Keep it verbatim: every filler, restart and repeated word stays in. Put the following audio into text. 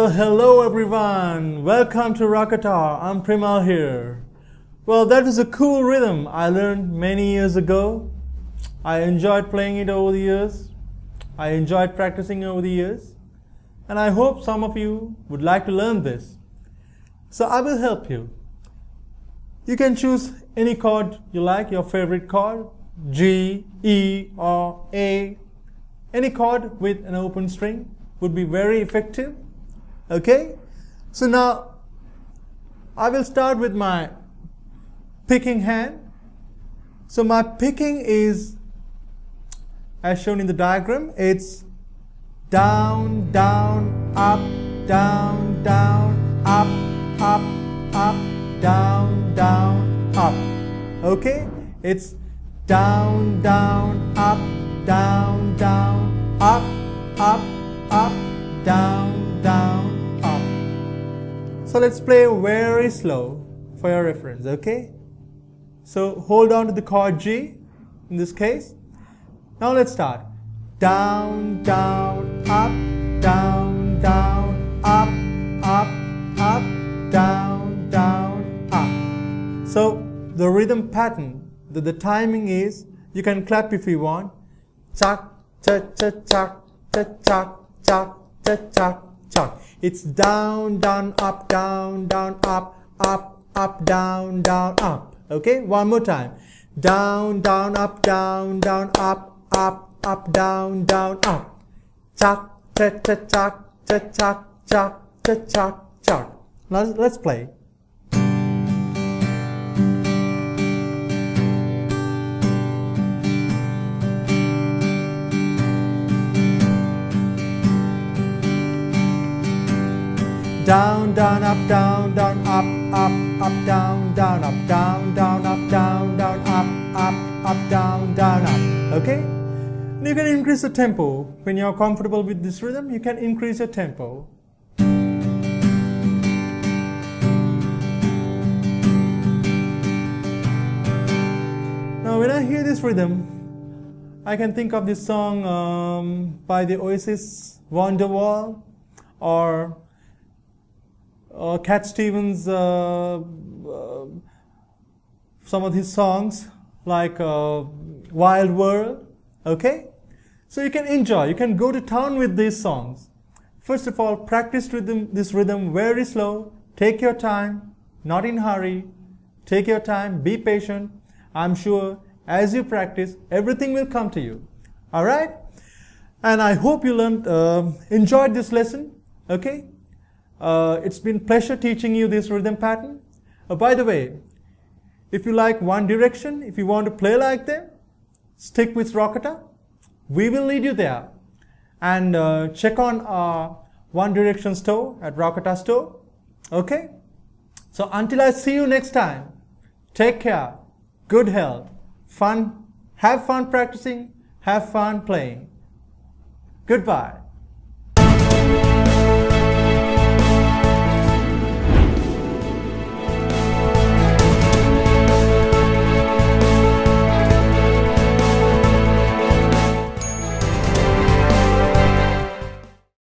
Well, hello everyone. Welcome to Rockatar. I'm Primal here. Well, that was a cool rhythm I learned many years ago. I enjoyed playing it over the years. I enjoyed practicing over the years. And I hope some of you would like to learn this. So I will help you. You can choose any chord you like, your favorite chord, G, E, or A. Any chord with an open string would be very effective. Okay? So now I will start with my picking hand. So my picking is, as shown in the diagram, it's down, down, up, down, down, up, up, up, down, down, up. Okay? It's down, down, up, down, down, up, up, up, down, down, up. So let's play very slow for your reference, okay? So hold on to the chord G in this case. Now let's start. Down, down, up, down, down, up, up, up, down, down, up. So the rhythm pattern, the, the timing is, you can clap if you want. Chak, cha, cha, chak, cha, chak, chak, cha, chak, chak. It's down, down, up, down, down, up, up, up, down, down, up. Okay, one more time. Down, down, up, down, down, up, up, up, down, down, up. Chak, cha, cha, chak, cha, chak, chak, cha, chak, chak. Now let's play. Down, down, up, down, down, up, up, up, down, down, up, down, down, up, down, down, up, up, up, down, down, up. Okay? And you can increase the tempo. When you're comfortable with this rhythm, you can increase your tempo. Now, when I hear this rhythm, I can think of this song um, by the Oasis, Wonderwall, or Uh, Cat Stevens, uh, uh, some of his songs like uh, Wild World, okay? So you can enjoy, you can go to town with these songs. First of all, practice rhythm, this rhythm very slow, take your time, not in hurry, take your time, be patient. I'm sure as you practice, everything will come to you, all right? And I hope you learned, uh, enjoyed this lesson, okay? Uh, it's been a pleasure teaching you this rhythm pattern. Uh, by the way, if you like One Direction, if you want to play like them, stick with Rockatar. We will lead you there. And uh, check on our One Direction store at Rockatar store. Okay? So until I see you next time, take care, good health, fun, have fun practicing, have fun playing. Goodbye.